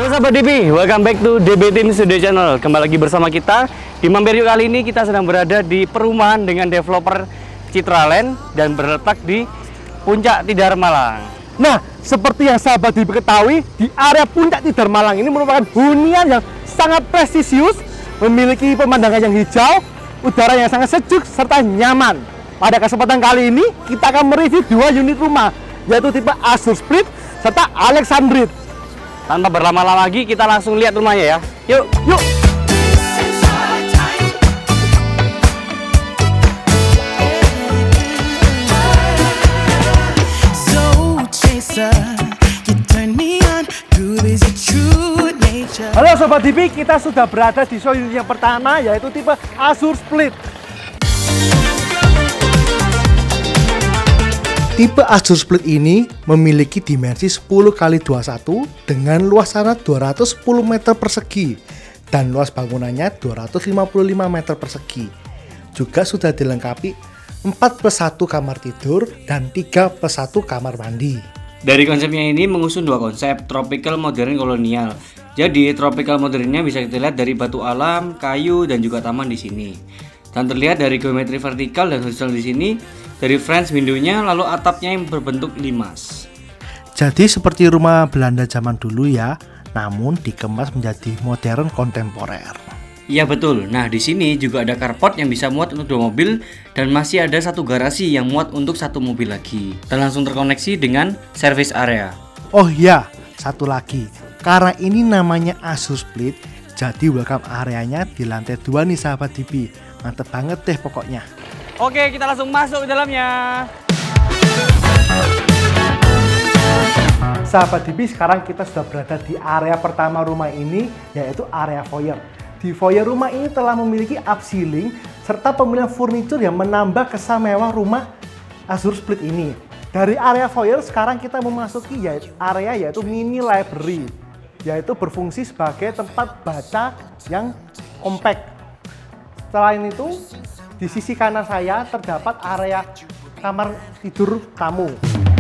Halo sahabat DB, welcome back to DB Team Studio Channel. Kembali lagi bersama kita di Mampir Yuk. Kali ini kita sedang berada di perumahan dengan developer Citraland dan berletak di Puncak Tidar Malang. Nah, seperti yang sahabat DB ketahui, di area Puncak Tidar Malang ini merupakan hunian yang sangat prestisius, memiliki pemandangan yang hijau, udara yang sangat sejuk serta nyaman. Pada kesempatan kali ini kita akan mereview dua unit rumah, yaitu tipe Azure Split serta Alexandrite. Tanpa berlama-lama lagi, kita langsung lihat rumahnya ya. Yuk, yuk. Halo Sobat DB, kita sudah berada di showroom yang pertama, yaitu tipe Azure Split. Tipe Azure Split ini memiliki dimensi 10x21 dengan luas tanah 210 meter persegi dan luas bangunannya 255 meter persegi. Juga sudah dilengkapi 4+1 kamar tidur dan 3+1 kamar mandi. Dari konsepnya ini mengusung dua konsep, tropical, modern, kolonial. Jadi tropical modernnya bisa kita lihat dari batu alam, kayu, dan juga taman di sini. Dan terlihat dari geometri vertikal dan horizontal di sini, dari French window-nya, lalu atapnya yang berbentuk limas. Jadi seperti rumah Belanda zaman dulu ya, namun dikemas menjadi modern kontemporer. Iya betul. Nah di sini juga ada carport yang bisa muat untuk 2 mobil dan masih ada satu garasi yang muat untuk 1 mobil lagi. Dan langsung terkoneksi dengan service area. Oh iya, satu lagi. Karena ini namanya Azure Split, jadi welcome areanya di lantai 2 nih sahabat DB. Mantep banget deh pokoknya. Oke, kita langsung masuk ke dalamnya. Sahabat DB, sekarang kita sudah berada di area pertama rumah ini, yaitu area foyer. Di foyer rumah ini telah memiliki upceiling serta pemilihan furniture yang menambah kesan mewah rumah Azure Split ini. Dari area foyer sekarang kita memasuki area yaitu mini library, yaitu berfungsi sebagai tempat baca yang compact. Selain itu, di sisi kanan saya terdapat area kamar tidur tamu.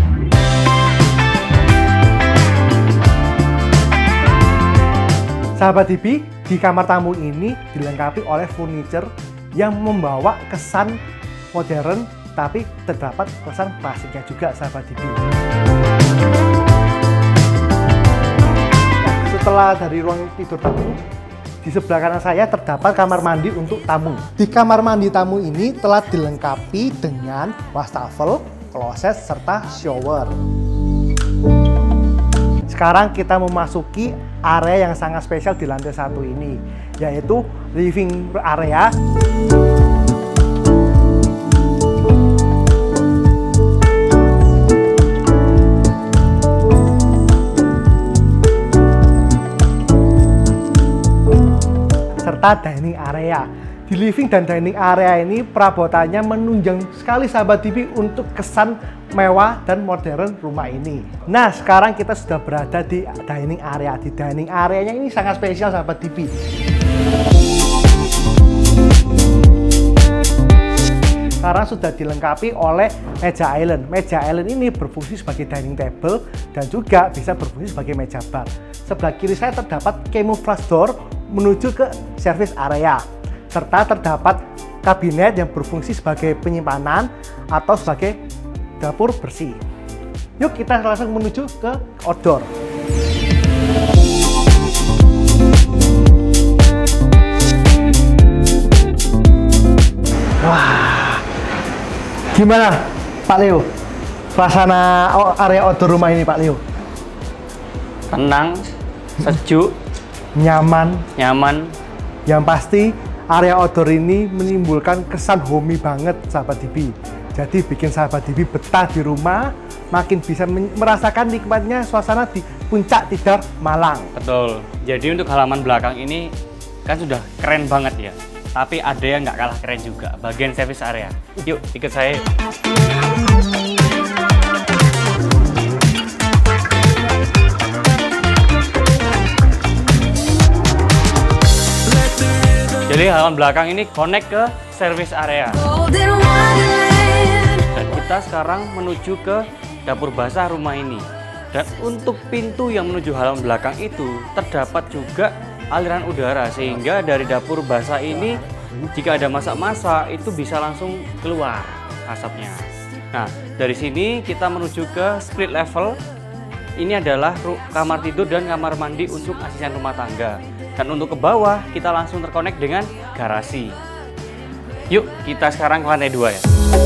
Sahabat DB, di kamar tamu ini dilengkapi oleh furniture yang membawa kesan modern, tapi terdapat kesan klasiknya juga sahabat DB. Setelah dari ruang tidur tamu, di sebelah kanan saya terdapat kamar mandi untuk tamu. Di kamar mandi tamu ini telah dilengkapi dengan wastafel, kloset, serta shower. Sekarang kita memasuki area yang sangat spesial di lantai 1 ini, yaitu living area. Serta dining area. Di living dan dining area ini perabotannya menunjang sekali sahabat DB untuk kesan mewah dan modern rumah ini. Nah, sekarang kita sudah berada di dining area. Di dining areanya ini sangat spesial sahabat DB. Sekarang sudah dilengkapi oleh meja island. Meja island ini berfungsi sebagai dining table dan juga bisa berfungsi sebagai meja bar. Sebelah kiri saya terdapat camouflage door menuju ke service area, serta terdapat kabinet yang berfungsi sebagai penyimpanan atau sebagai dapur bersih. Yuk kita langsung menuju ke outdoor. Wah, gimana Pak Leo? Suasana area outdoor rumah ini Pak Leo? Tenang, sejuk, nyaman. Yang pasti area outdoor ini menimbulkan kesan homey banget sahabat DB. Jadi bikin sahabat DB betah di rumah, makin bisa merasakan nikmatnya suasana di Puncak Tidar Malang. Betul. Jadi untuk halaman belakang ini kan sudah keren banget ya. Tapi ada yang nggak kalah keren juga, bagian service area. Yuk ikut saya. Jadi halaman belakang ini connect ke service area. Dan kita sekarang menuju ke dapur basah rumah ini. Dan untuk pintu yang menuju halaman belakang itu terdapat juga aliran udara, sehingga dari dapur basah ini jika ada masak-masak itu bisa langsung keluar asapnya. Nah, dari sini kita menuju ke split level. Ini adalah kamar tidur dan kamar mandi untuk asisten rumah tangga. Dan untuk ke bawah kita langsung terkonek dengan garasi. Yuk kita sekarang ke lantai 2 ya.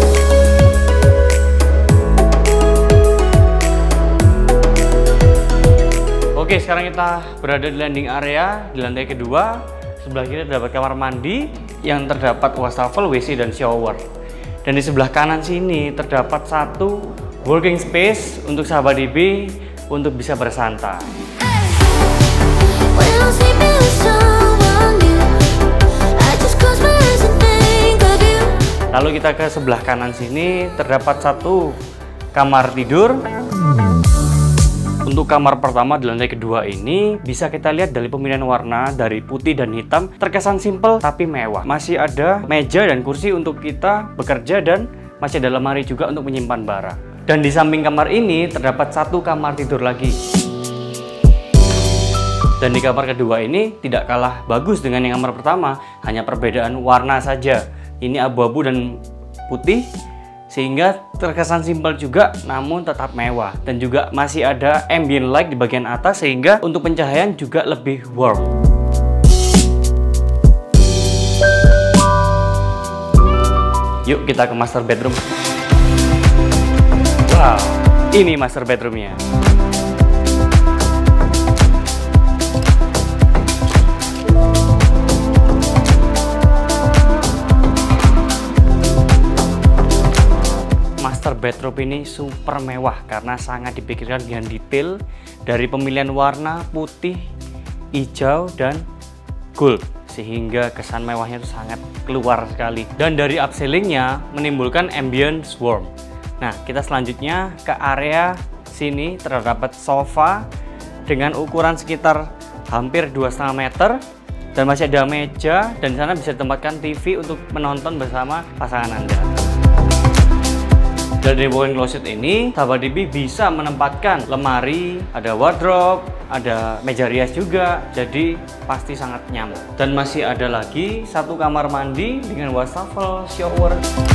Oke, sekarang kita berada di landing area di lantai kedua. Sebelah kiri terdapat kamar mandi yang terdapat wastafel, WC, dan shower. Dan di sebelah kanan sini terdapat satu working space untuk sahabat DB untuk bisa bersantai. Lalu kita ke sebelah kanan sini terdapat satu kamar tidur. Untuk kamar pertama di lantai kedua ini bisa kita lihat dari pemilihan warna dari putih dan hitam terkesan simpel tapi mewah. Masih ada meja dan kursi untuk kita bekerja dan masih ada lemari juga untuk menyimpan barang. Dan di samping kamar ini terdapat satu kamar tidur lagi. Dan di kamar kedua ini tidak kalah bagus dengan yang kamar pertama, hanya perbedaan warna saja. Ini abu-abu dan putih, sehingga terkesan simpel juga namun tetap mewah. Dan juga masih ada ambient light di bagian atas sehingga untuk pencahayaan juga lebih warm. Yuk kita ke master bedroom. Wow, ini master bedroomnya. Master bedroom ini super mewah karena sangat dipikirkan dengan detail dari pemilihan warna putih, hijau, dan gold, sehingga kesan mewahnya itu sangat keluar sekali. Dan dari upceilingnya menimbulkan ambience warm. Nah, kita selanjutnya ke area sini terdapat sofa dengan ukuran sekitar hampir 2,5 meter dan masih ada meja, dan di sana bisa ditempatkan TV untuk menonton bersama pasangan Anda. Dan di walk-in closet ini, sahabat DB bisa menempatkan lemari, ada wardrobe, ada meja rias juga, jadi pasti sangat nyaman. Dan masih ada lagi satu kamar mandi dengan wastafel, shower.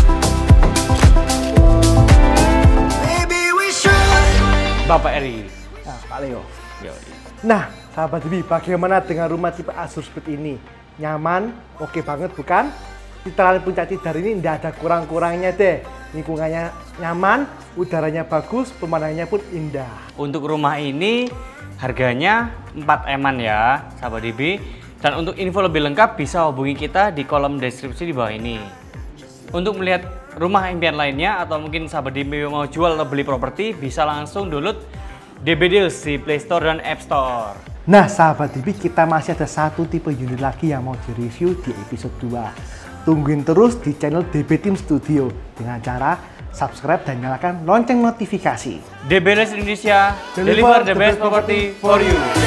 Bapak Eri. Nah, Pak Leo. Nah, sahabat DB, bagaimana dengan rumah tipe Azur Speed ini? Nyaman, oke banget bukan? Citra Puncak Tidar ini tidak ada kurang-kurangnya deh. Lingkungannya nyaman, udaranya bagus, pemandangannya pun indah. Untuk rumah ini harganya 4M-an ya, sahabat DB. Dan untuk info lebih lengkap bisa hubungi kita di kolom deskripsi di bawah ini. Untuk melihat rumah impian lainnya atau mungkin sahabat DB mau jual atau beli properti, bisa langsung download DB Deals di Play Store dan App Store. Nah, sahabat DB, kita masih ada satu tipe unit lagi yang mau direview di episode 2. Tungguin terus di channel DB Team Studio dengan cara subscribe dan nyalakan lonceng notifikasi. DB Deals Indonesia, deliver the best property for you.